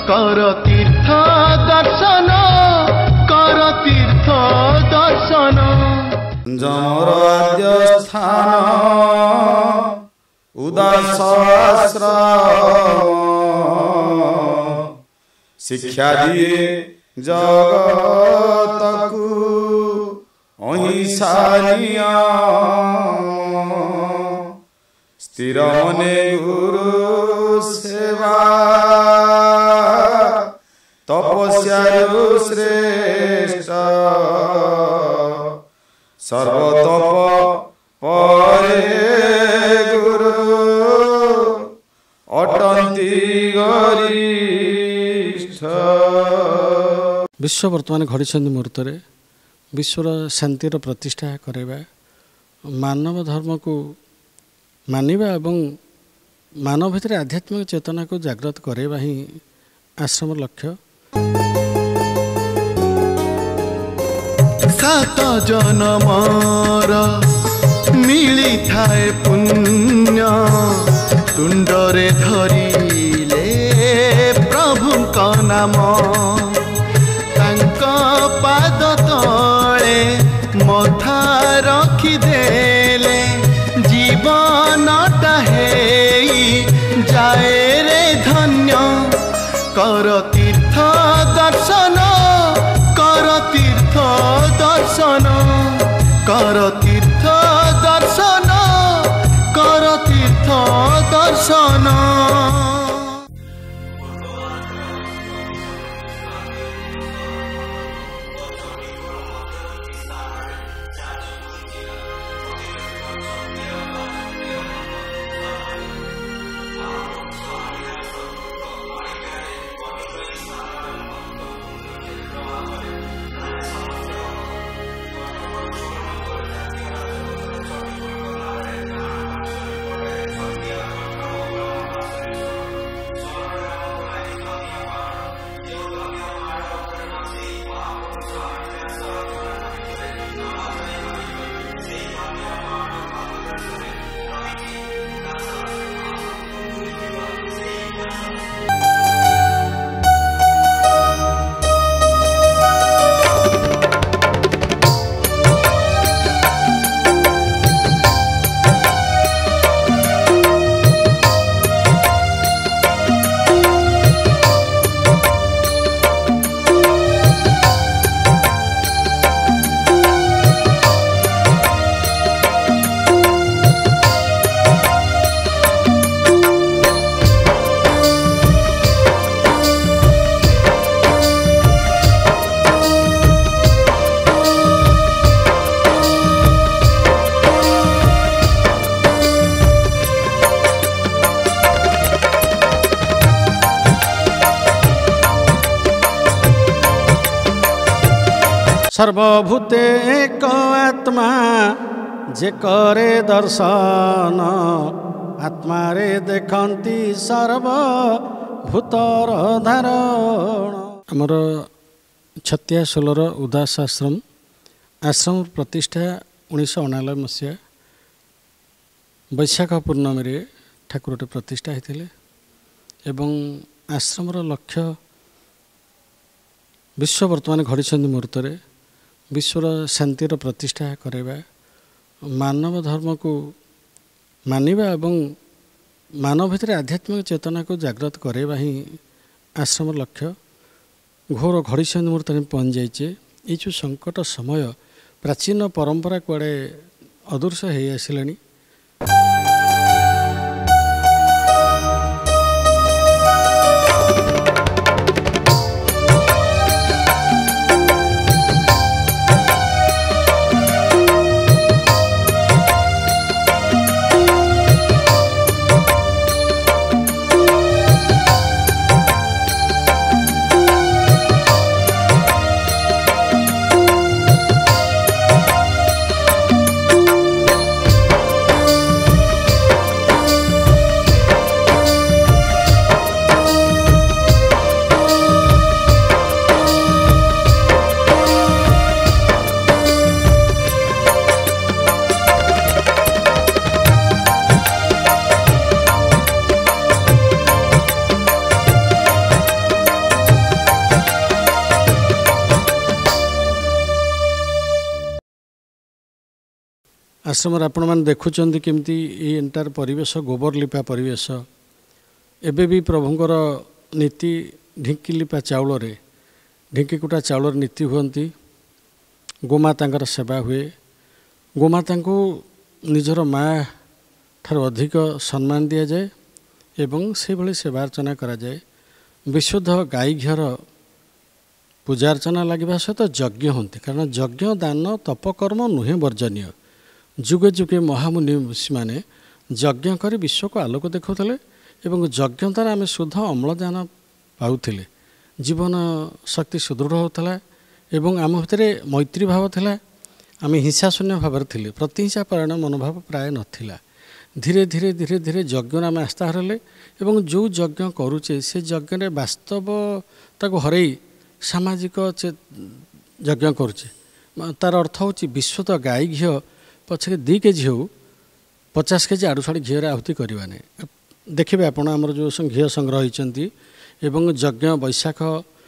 कर तीर्थ दर्शन कर तीर्थ दर्शन जमर आद्य स्थान उदासहस्र शिक्षा दिए जगतकु अहिंसा स्थिर मने गुरु सेवा तपस्यारु श्रेष्ठ सर्वतप परे गुरु अटंती गरिष्ठ। विश्व वर्तमान घड़ी मुहूर्त विश्वर शांतिर प्रतिष्ठा करवा मानव धर्म को मानिबा एवं मानव भितर आध्यात्मिक चेतना को जागृत करवा ही आश्रम लक्ष्य। सात जनमर मिली थाए पुण्य तुंडरे धरिले प्रभु का नाम तांको पाद तले मथा रखिदेले जीवनटा हेई जाए रे धन्य कर तीर्थ दर्शन कर तीर्थ दर्शन कर तीर्थ दर्शन कर तीर्थ दर्शन। सर्वभूते एक आत्मा जे करे दर्शन आत्मा रे देखती सर्वभूतर धारण। आमर छतिया सोलर उदास आश्रम आश्रम प्रतिष्ठा 1999 मसीहा वैशाख पूर्णमी ठाकुरटे प्रतिष्ठा होते एवं आश्रमर लक्ष्य विश्व वर्तमान घड़ी मुहूर्त विश्वर शांतिर प्रतिष्ठा करवा मानव धर्म को मानिबा एवं मानव भितर आध्यात्मिक चेतना को जागृत करवा ही आश्रम लक्ष्य। घोर घड़ी मुहूर्त पहुँच जाइए। ये जो संकट समय प्राचीन परंपरा कुआड़े अदृश्य हो आसिलानी। आश्रम आपण मैंने देखुं केमती एंटायर परिवेश गोबर लिपा परिवेश एबे भी प्रभुंर नीति ढिंकी लिपा चाउल ढिंकी कुटा चाउल नीति हुंती गोमाता सेवा हुए गोमाता को निजर माँ ठार अधिक सम्मान दि जाए एवं से भली सेवा अर्चना करा जाए विशुद्ध गाई घीर पूजा अर्चना लगे सहित यज्ञ होती कारण यज्ञ दान तपकर्म नुहे वर्जनीय जुगे जुगे महामुनि ऋषि मैंने यज्ञ कर विश्व को आलोक देखुले एवं यज्ञ द्वारा आम शुद्ध अम्लजान पाऊले जीवन शक्ति सुदृढ़ होता एवं आम भितर मैत्री भाव थिला आम हिंसाशून्य भाव थे प्रतिहिंसा परायण मनोभाव प्राय नाला धीरे धीरे धीरे धीरे यज्ञ आम आस्था हरले एवं जो यज्ञ करुचे से यज्ञ वास्तवता को हर सामाजिक यज्ञ करुचे तार अर्थ हूँ विश्वत गाई घी पछे 2 केजी हो 50 केजी आड़ू साड़ी घी आहुति करवा नहीं देखिए आपण आमर जो घी संग्रह होती एवं यज्ञ बैशाख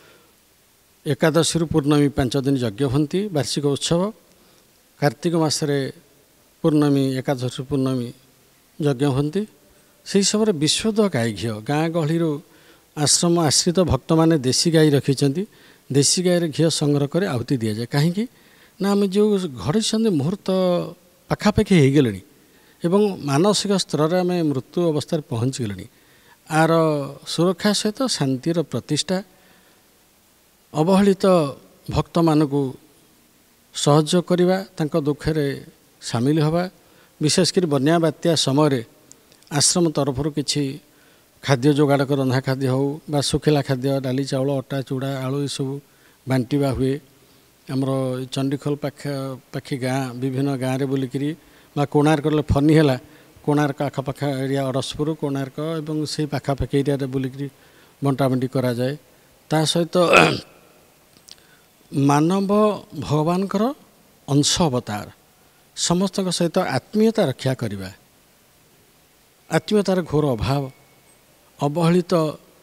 एकादशी पूर्णमी 5 दिन यज्ञ होती वार्षिक उत्सव कार्तिक मासरे पूर्णमी एकादशी पूर्णमी यज्ञ होती से समय विशुद्ध गाई घी गाँ गहली आश्रम आश्रित भक्त मैंने देशी गाई रखी देशी गाई घी संग्रह कर आहुति दि जाए कहीं ना आम जो घड़ी मुहूर्त पाखापाखि हो गले एवं मानसिक स्तर में आम मृत्यु अवस्था पहुँची गले आर सुरक्षा सहित शांतिर प्रतिष्ठा अवहेलित भक्त मानक सहयोग करवा तांको दुखे सामिल हवा विशेषकर बन्या बात्या समय आश्रम तरफ किसी खाद्य जोगाड़ कर रंधा खाद्य हो बा सुखिला खाद्य डाली चाउल अटा चूड़ा आलू सब बांटा हुए आमर चंडीखोल पाखी गाँ विभिन्न गाँव में बुलिकी कोणार्क फनी है कोणार्क आखपाख एरिया अड़सपुर कोणार्क और से पाखापाखि एरिया बुलिकी बंटा बंटी करा जाए ता सहित मानव भगवान अंश अवतार समस्त सहित आत्मीयता रक्षा करवा आत्मीयतार घोर अभाव अवहेलित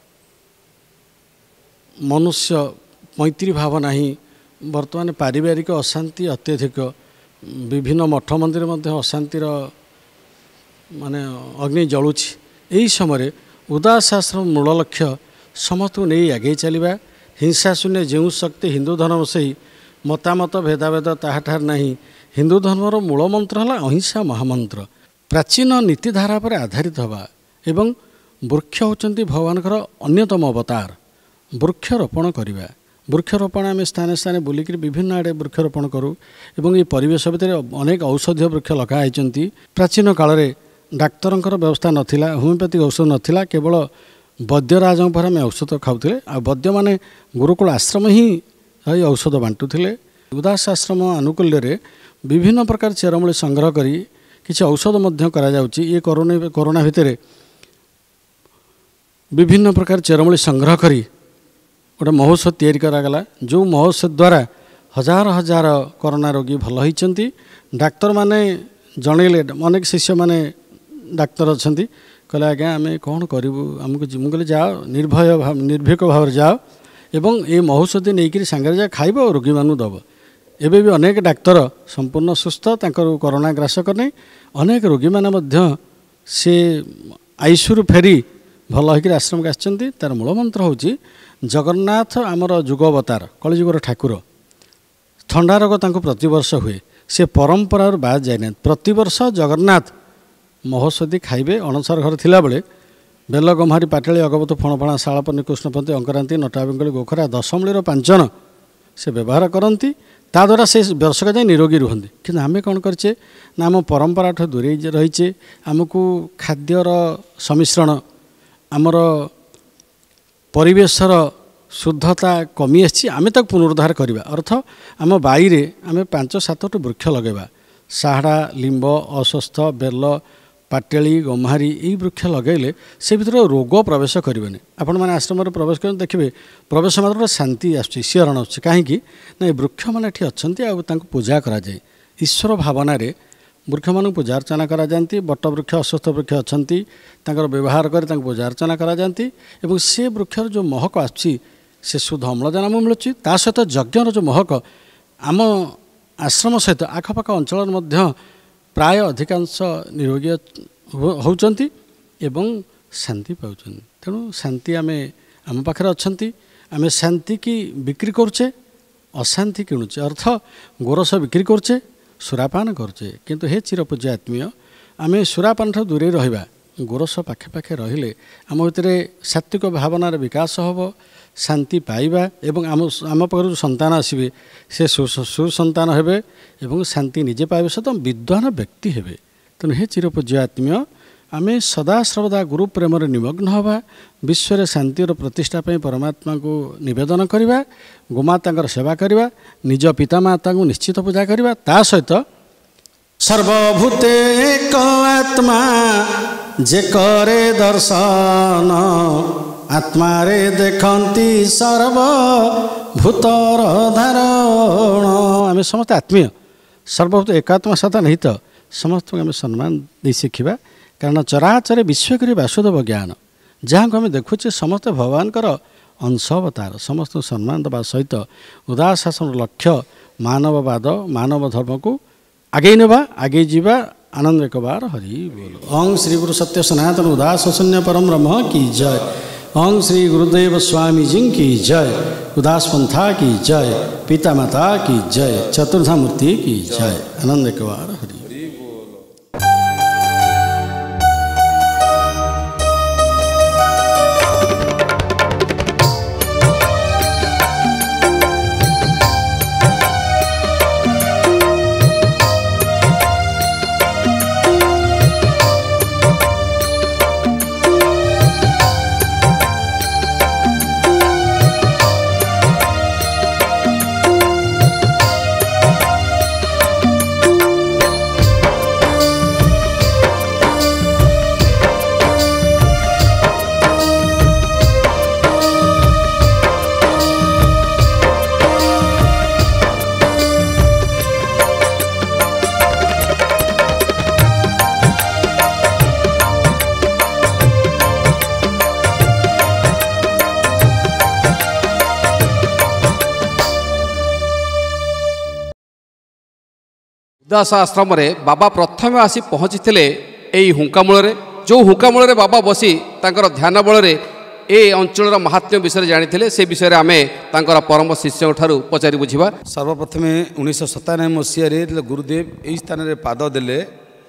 मनुष्य मैत्री भाव नहीं वर्तमान पारिवारिक अशांति अत्यधिक विभिन्न मठ मंदिर मध्य अशांतिर माने अग्नि जलुछि यही समय उदास आश्रम मूल लक्ष्य समस्त को नहीं आगे चलवा हिंसा शून्य जो शक्ति हिंदू धर्म से मतामत भेदाभेद ताहाठार नहीं हिंदू धर्मर मूल मंत्र है अहिंसा महामंत्र प्राचीन नीतिधारा पर आधारित हवा एवं वृक्ष होचंती भगवान अन्यतम अवतार वृक्षरोपण करवा वृक्षरोपण आम स्थाने स्थाने बुलिक विभिन्न आड़े वृक्षरोपण करूँ एवं ये परिवेश भितर अनेक औषधीय वृक्ष लगाई प्राचीन काल में डाक्तर व्यवस्था नाला होमिओपैथिक औषध नाला केवल वैद्यराज पर आम औषध खाऊे आ वैद्य माने गुरुकुल आश्रम ही औषध बांटुले उदास आश्रम आनुकूल्य विभिन्न प्रकार चेरमूली संग्रह करी किसी औषध करा जाउची ये कोरोना भितर विभिन्न प्रकार चेरमूली संग्रह करी गोटे महोत्सव तैयारी करागला जो महोत्सव द्वारा हजार हजार कोरोना रोगी भल होती डाक्तर माने जनइले अनेक शिष्य माने डाक्तर अच्छा कहले आज्ञा आम कौन करूँ आमको मुझे जाओ निर्भीक भाव जाओ एवं ये महोत्सव नहीं सांगे जा खाइब रोगी मान दब एबे भी अनेक डाक्तर संपूर्ण सुस्थ कोरोना ग्रास करने अनेक रोगी मैंने से आईसीयू फेरी भल होकर आश्रम के आसछन्ती तार मूल मंत्र हूँ जगन्नाथ आमर जुग अवतार कलिजुगर ठाकुर थंडा रोग तांको प्रतिवर्ष हुए से परंपरा बाद जाए प्रतिवर्ष जगन्नाथ महोत्सवी खाइबे अणसर घर थिला बेले बेल गम्हारी पाटली अगबत फणफणा शालपनी कृष्णपति अंकरांति नटाबिंगली गोखरा 10 मिलिर 5 जन से व्यवहार करती ताद्वारा से वर्षक जाए निरोगी रुहंती कि आम कौन करचे ना आम परंपरा ठूँ दूरे रहीचे आमको खाद्यर सम्मिश्रण आमर परिवेशर शुद्धता कमी आम तक पुनरुद्धार करवा अर्थ आम बाईरे आम 5-7 वृक्ष लगेगा साहड़ा लिंब अस्वस्थ बेल पाटेली गम्हारी यही वृक्ष लगेले से भर रोग प्रवेश करेंगे आपण मैंने आश्रम प्रवेश कर देखिए प्रवेश मात्र शांति आशीरण आस कहीं ना वृक्ष मैंने ये अच्छा पूजा कराए ईश्वर भावना वृक्ष मान पूजा अर्चना करा जाती बट वृक्ष अस्वस्थ वृक्ष अच्छा व्यवहार कर पूजा अर्चना करा जाती एवं से वृक्षर जो महक आसी से शुद्ध अम्लजान आम मिलूँ ता सहित यज्ञर जो महक आम आश्रम सहित आखपाख अंचल प्राय अधिकांश निरोगी होउचंती एवं शांति पाउचंती। तेणु शांति आम पाखे अच्छा आम शांति की बिक्री करचे अशांति किणुचे अर्थ गोरस बिक्री करचे सुरापान करचे किंतु हे चिरपूज्य आत्मीय आम सुरापान ठूँ दूरे रहिबा गोरस पाखे पाखे रहिले आम भितर सात्विक भावनार विकास होब शांति पाइबा एवं आम पाखु संतान आसबे से सुसंतान हेबे एवं शांति निजे पाइबे सत विद्वान व्यक्ति हेबे। तेणु हे चिरपूज्य आत्मीय आम सदा सर्वदा गुरु प्रेम निमग्न हवा विश्व शांतिर प्रतिष्ठा परमात्मा को निवेदन करवा गोमाता सेवा करवा निज पितामाता को निश्चित पूजा करवा ता सहित सर्वभूते एक आत्मा जे करे दर्शन आत्मा रे देखती सर्वभूतर धारण। आम समस्त आत्मीय सर्वभूत एकात्मा सता नहीं तो समस्त आम सम्मान दे शिखा कारण चराचर विश्वकरी वासुदेव ज्ञान जहाँ को आम देखुचे समस्त भगवान अंश अवतार समस्त सम्मान देवा सहित उदास शासन लक्ष्य मानववाद मानव धर्म को आगे नेबा आगे जीवा आनंद एक बार हरि बोल। ओं श्री गुरु सत्य सनातन उदास शून्य परम ब्रह्म की जय। ओं श्री गुरुदेव स्वामी जी की जय। उदास पंथा की जय। पिता माता की जय। चतुर्धा मूर्ति की जय। आनंद एक बार हरि। उदास आश्रम बाबा प्रथम आसी पहुँची यही हुंकामूल जो हुंकामूल बाबा बसी ध्यान बल ए अंचल महात्म्य विषय जानी से विषय आम परम शिष्य पचारि बुझा। सर्वप्रथम 1997 मसीह गुरुदेव यही स्थान में पाद देले।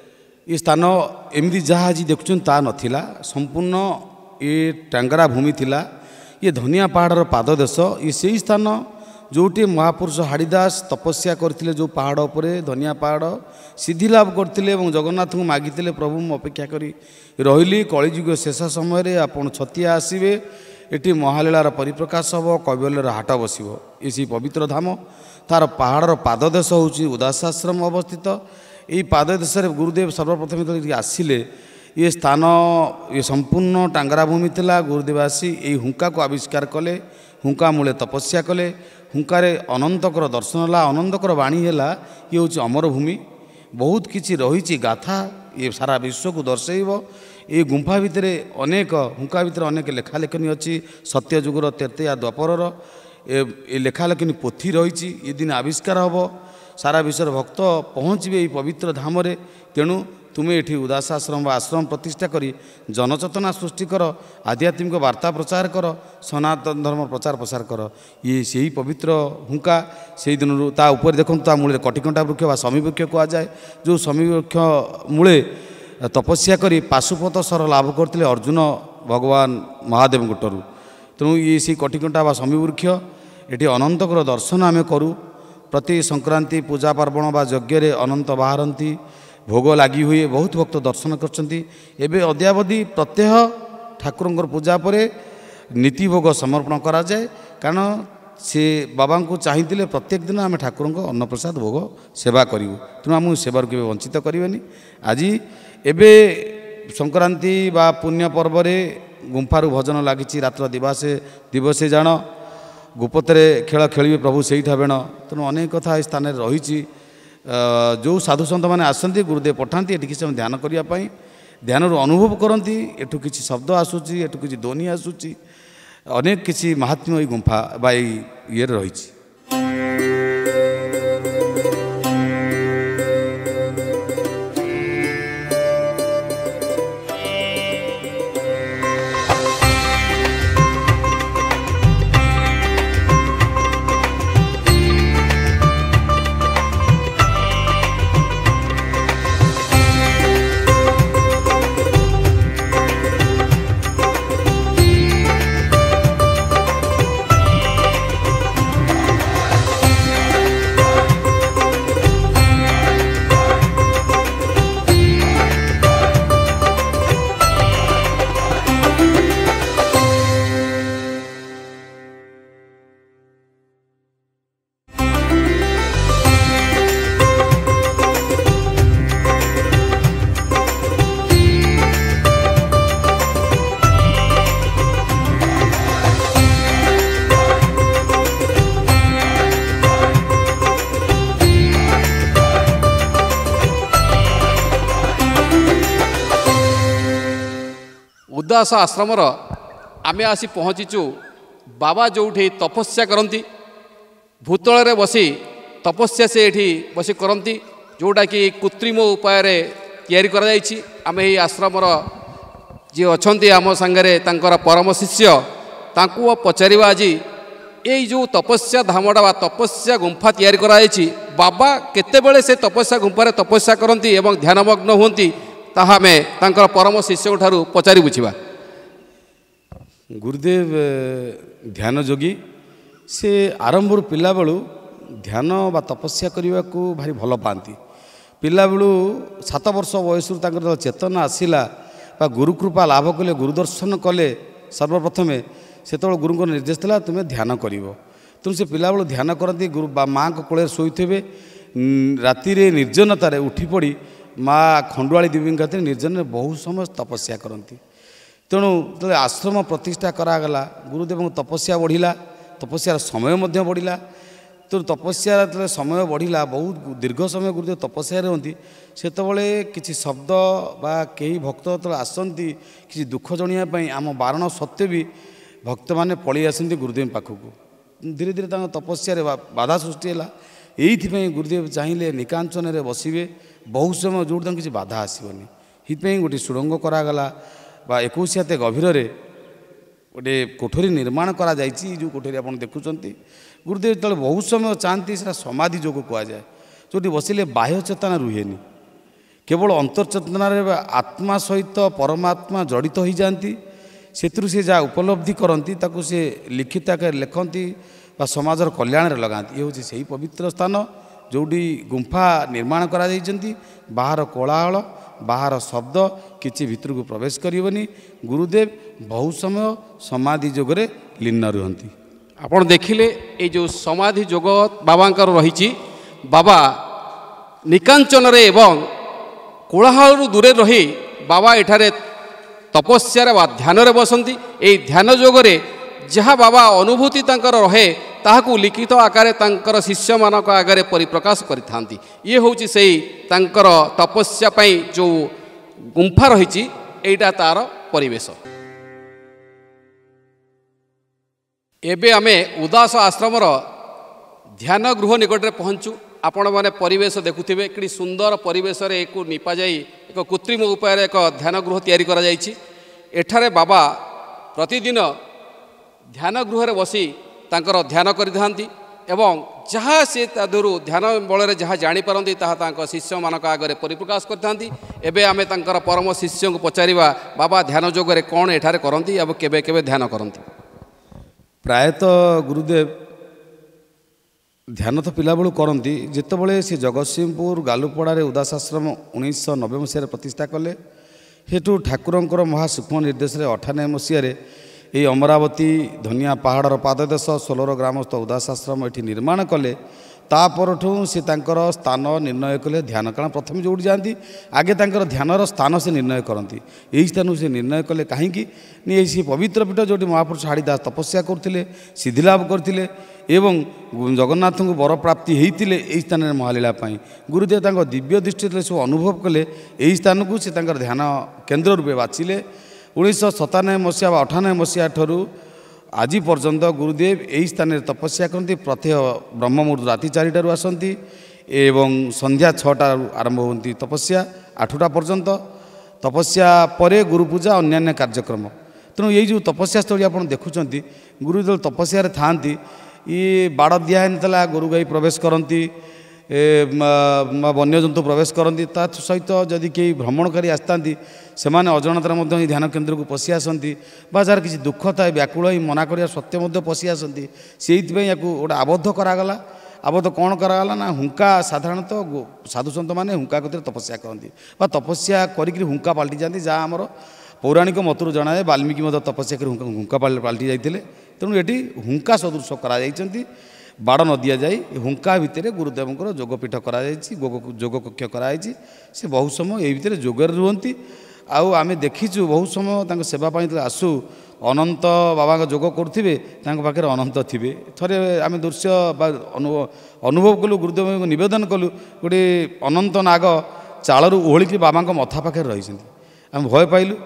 ये स्थान एमती जहाँ आज देखुं ता नाला संपूर्ण ये टांगरा भूमि थिला। ये धनिया पहाड़ पाद देश ये से स्थान जोटी महापुरुष हाड़ीदास तपस्या करते जो पहाड़ उपरे धनिया पहाड़ सिद्धि लाभ करते जगन्नाथ को मागिते प्रभु मु अपेक्षा करी रही कलिजुग शेष समय आपन छतिया आसवे ये महालीलार परिप्रकाश हम कैवल्यर हाट बस ये पवित्र धाम तार पहाड़ पाददेश हूँ उदासाश्रम अवस्थित। यही पाददेश गुरुदेव सर्वप्रथम आसिले ये स्थान ये संपूर्ण टांगरा भूमि थिला। गुरुदेव आसी यही हुंका को आविष्कार कले हुंका मूले तपस्या कले हुंकारे अनंतकर दर्शन है अनंतकर वाणी है ये हूँ अमर भूमि बहुत किसी रही गाथा ये सारा विश्व को दर्शेब। ये गुंफा भितर अनेक हुंका भितर अनेक लेखालेखनी अच्छी सत्य जुगर तेतेया द्वापर ये लेखालेखनी पोथी रही ये दिन आविष्कार हम सारा विश्व भक्त पहुँचे ये पवित्र धाम तेणु तुम्हें ये उदासाश्रम आश्रम प्रतिष्ठा करी जनचेतना सृष्टि कर आध्यात्मिक वार्ता प्रचार कर सनातन धर्म प्रचार प्रसार कर। ये से ही पवित्र हुंका से दिन ता ऊपर देखो ता मूल कटिकंटा वृक्ष व शमी वृक्ष कहुए जो शमी वृक्ष मूले तपस्या करी पाशुपत सर लाभ करते अर्जुन भगवान महादेव गुटरू। तेणु ये से कटिकंटा व शमी वृक्ष ये अनंतकर दर्शन आम करूँ प्रति संक्रांति पूजा पार्वण व यज्ञ अनंत बाहरती भोग लगी हुए बहुत भक्त दर्शन करे अद्यावधि प्रत्यह ठाकुर पूजा पर नीति भोग समर्पण करा जाए कारण से बाबा को चाहिए प्रत्येक दिन आम ठाकुर अन्नप्रसाद भोग सेवा करूँ तेणु आम सेवार के वंचित करें। आज एबे संक्रांति बा पुण्य पर्व गुंफारू भजन लगी रात्र दिवसे जान गुपतरे खेल खेलिए प्रभु से बेण तेणु अनेक कथा स्थान रही जो साधु सन्त मैंने आसती गुरुदेव पठाती ये किसी ध्यान करने ध्यान अनुभव करती एठू किसी शब्द आसूची एठू किसी ध्वनि आसूची अनेक किसी महात्म्य गुंफा बा ये रही। उदास आश्रमर आमे आसी पहुँचीचु बाबा जोठी तपस्या करती भूतल बसी तपस्या से एठी बसी करती जोटा कि कृत्रिम उपाय तैयारी करा जायछि। आमे एही आश्रमर जी अछंती आम संगे तांकर परम शिष्य तांकु पचारिबा आज यही जो तपस्या धामटा बा तपस्या गुंफा तैयारी करा जायछि बाबा केतेबेले से तपस्या गुंफारे तपस्या करती एवं ध्यानमग्न हुंती ताहा आमे तांकर परम शिष्य ठारू पचारि बुझिबा। गुरुदेव ध्यान जोगी से आरंभ पिला बेलू ध्यान बा तपस्या करने को भारी भल पाती। पिला बेलू 7 वर्ष बयस चेतना आसला बा गुरुकृपा लाभ कले गुरुदर्शन कले सर्वप्रथमे से गुरु निर्देश था तुम्हें ध्यान कर तुम से पिला बेलू ध्यान करती गुरु माँ को कोल शोथे राति निर्जनतार उठी पड़ी माँ खंडुआली देवी खातिर निर्जन बहुत समय तपस्या करती। तेणु जो आश्रम प्रतिष्ठा करागला गुरुदेव तपस्या बढ़िला तपस्यार समय बढ़िला। तो तपस्यार जो समय बढ़िला बहुत दीर्घ समय गुरुदेव तपस्या रहती से किसी शब्द बा कई भक्त जो आसती किसी दुख जणाई आम बारण सत्वे भी भक्त मैंने पलि आसती गुरुदेव पाखक धीरे धीरे तपस्या बाधा सृष्टि है। यही गुरुदेव चाहिए निकांचन बसवे बहुत समय जो किसी बाधा आसबनी ये गोटे सुरंग करागला बा 21 गभीर गोटे कोठरी निर्माण करा जायछि। जो कोठरी आप देखुं गुरुदेव जो बहुत समय चाहती से समाधि जोग कहुए जो बसिले बाह्य चेतना रुहेनि केवल अंतर्चेतनार आत्मा सहित परमात्मा जड़ित हो जाती से जहाँ उपलब्धि करती ताकू से लिखित आकार लिखती समाजर कल्याण लगाती। ये हूँ से पवित्र स्थान जोटी गुंफा निर्माण करा जाइछन्ति बाहर कोलाहल बाहर शब्द किसी भितर को प्रवेश करबनी। गुरुदेव बहुत समय समाधि जोगरे लीन रुहंती। आपण देखिले ये जो समाधि जोग बाबांकर रही बाबा निकांचन एवं कोलाहल दूरे रही बाबा एठारे तपस्या बा ध्यान बसंती। ये ध्यान जोगरे जहाँ बाबा अनुभूति तांकर रहे ताहाकू लिखित आकार तांकर शिष्य मानक आगे परिप्रकाश करिथांती। ये होची सेही तांकर तपस्या पई जो गुंफा रही एटा तार परिवेश। एबे आमे उदास आश्रमर ध्यान गृह निकट में पहुँचु। आपण मैंने परिवेश देखुथिबे कि सुंदर परिवेश रे एक निपा जाई एक कृत्रिम उपाय एक ध्यान गृह तैयारी करा जायछि। एठारे बाबा प्रतिदिन ध्यान गृह बसी तांकर ध्यान करिथांती एवं जहाँ से तादुरु ध्यान बल जहाँ जापारती ताहा शिष्य मानक आगे परिप्रकाश करथांती। एबे आमे तांकर परम शिष्य को पचारिबा बाबा ध्यान जोगरे कौन एठारे करंती अब केबे केबे ध्यान करंती। प्रायतः गुरुदेव ध्यान तो पिला बेलू करती जितेबाला सी जगतसिंहपुर गालुपड़ारे उदास आश्रम 1990 मसीह प्रतिष्ठा कले हेतु ठाकुरंकर महासूक्ष्म निर्देश 98 मसीह ये अमरावती धनिया पहाड़र पाददेश 16 ग्रामस्थ उदास आश्रम ये निर्माण कले। तापरठू से स्थान निर्णय कले ध्यान कारण प्रथम जो जाती आगे तांकर ध्यानर स्थान से निर्णय करती। यही स्थान से निर्णय कले कहीं ये पवित्र पीठ जो महापुरुष हाड़ीदास तपस्या करते सिद्धिलाभ करते एवं जगन्नाथ को वर प्राप्ति होते यही स्थान में महालीला गुरुदेव दिव्य दृष्टि सब अनुभव कले यही स्थान को से ध्यान केन्द्र रूपे बाछिले। 1997 मसीहा 98 मसीहा ठारू आज पर्यंत गुरुदेव यही स्थान में तपस्या करती। प्रत्यह ब्रह्ममुहूर्त राति 4टारू आसती एवं संध्या 6टा आरंभ होती तपस्या 8टा पर्यंत तपस्या परे गुरुपूजा अन्यान्य कार्यक्रम। तेणु यही जो तपस्या स्थली आप देखुं गुरुदेव तपस्या था ये बाड़ दिया गोरु गाई प्रवेश करती वन्यजंतु प्रवेश करती सहित जदि कई भ्रमणकारी आसता से अजणतार ध्यान केन्द्र को पशि आसती जार किसी दुख थाए व्याकुल ही मना कर सत्य पशि आसती से गोटे आबद्ध करागला। आबद्ध कौन करागला ना हुंका साधारणतः साधु सन्त मैंने हुंका कतिर तपस्या करती तपस्या करी हुंका पलटि जाती जहाँ आमर पौराणिक मतरू जनाए वाल्मीकि तपस्या कर हुंका पलटि जाते। तेणु ये हुंका सदृश करा बाड़ न दि जाए हुंका भितर गुरुदेव जोगपीठ करा जोग कक्ष कराई से बहुत समय ये भितर जोगर रुहंती। आमे देखीचु बहुत समय सेवा आसु अनंत बाबा जोग करुवे पाखे अनंत थे थे आम दृश्य अनुभव कलु गुरुदेव को नवेदन कलु गोटे अनंत नाग चालू ओहलिक बाबा मथा पाखे रही आम भय पाइलु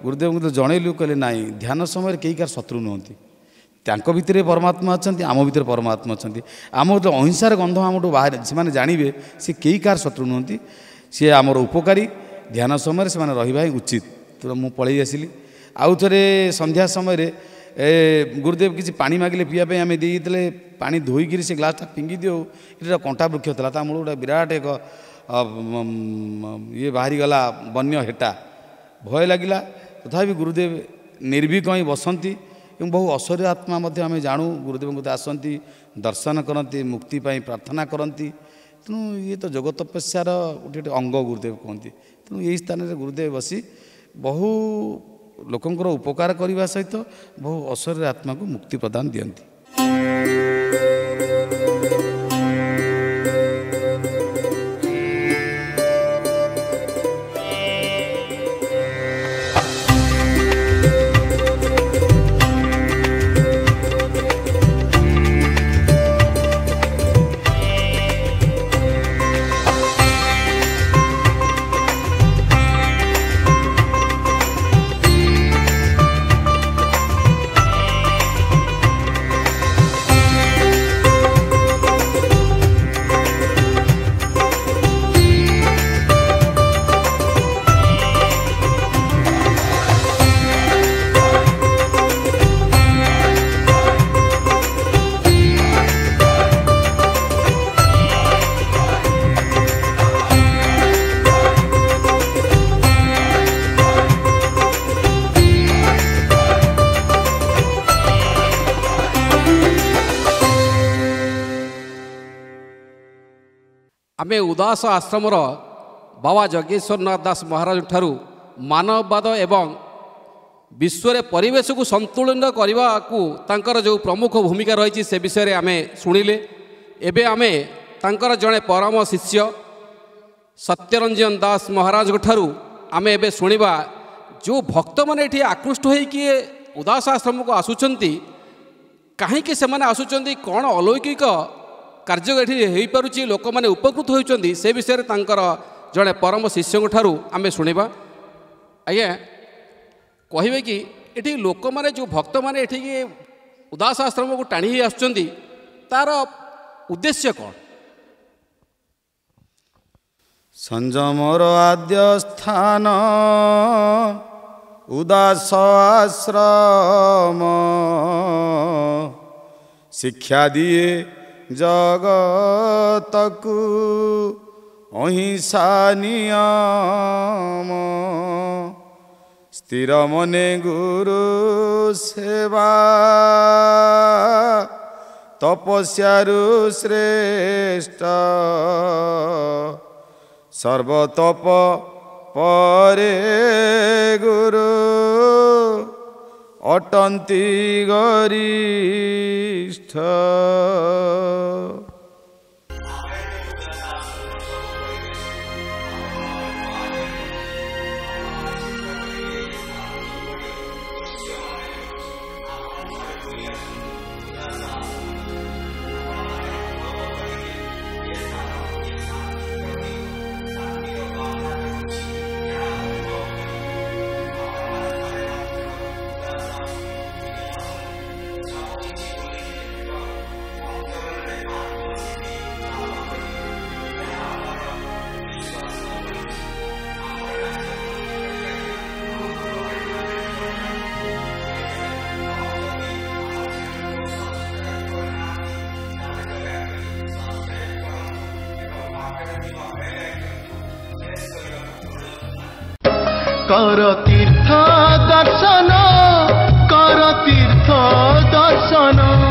गुरुदेव तो जनइलु कहले नाई ध्यान समय कई कार शत्रु नुहति भितर परमात्मा अच्छा आम भितर परमात्मा अच्छा आम जो अहिंसार गंध आम बाहर से जानवे सी कई कार शत्रु नुहति सी आमर उपकारी ध्यान समय से रहा उचित तो मुझे पलि आसली आउ थे संध्या समय गुरुदेव किसी पानी मागिले पीवाई आम देते पानी धोईक से ग्लासटा फिंगी दियो ये कंटा वृक्ष था मूल गोटे विराट एक ये बाहरी गला बन्य हेटा भय लगिला तथापि गुरुदेव निर्भीक ही बसंती बहु अशरीर आत्मा आम जानू गुरुदेव को आसती दर्शन करती मुक्ति प्रार्थना करती तेणु ये तो जगत तपस्यार गोटे अंग गुरुदेव कहते तेणु यही स्थान में गुरुदेव बसी बहु लोकंर उपकार करने सहित बहु अशरीर आत्मा को मुक्ति प्रदान दियंती। आमे उदास आश्रमर बाबा जगेश्वरनाथ दास महाराज ठारू मानववाद एवं विश्व परिवेश को संतुलन करने को तांकर जो प्रमुख भूमिका रही से विषय में आमे शुणिले एबे आमे तांकर जड़े परम शिष्य सत्यरंजन दास महाराज ठारू आमे एबे शुणिबा जो भक्त मैंने ये आकृष्ट होइकि उदास आश्रम को आसुचंती कहीं से आसुचंती कौन अलौकिक कार्य ये हो पारुची लोक मैंने उपकृत होती से विषय में तांकर जड़े परम शिष्य ठारू आमे शुणिबा। आज्ञा कहे कि ये लोक मैंने जो भक्त मैंने ये उदास आश्रम को टाणी आसुचंती तार उद्देश्य कौन? संजमर आद्य स्थान उदास आश्रम शिक्षा दिए जगतकु अहिंसा नियम स्थिर मने गुरु सेवा तपस्यारु श्रेष्ठ सर्वतप परे गुरु अटंती गरिष्ठ। कर तीर्थ दर्शन कर तीर्थ दर्शन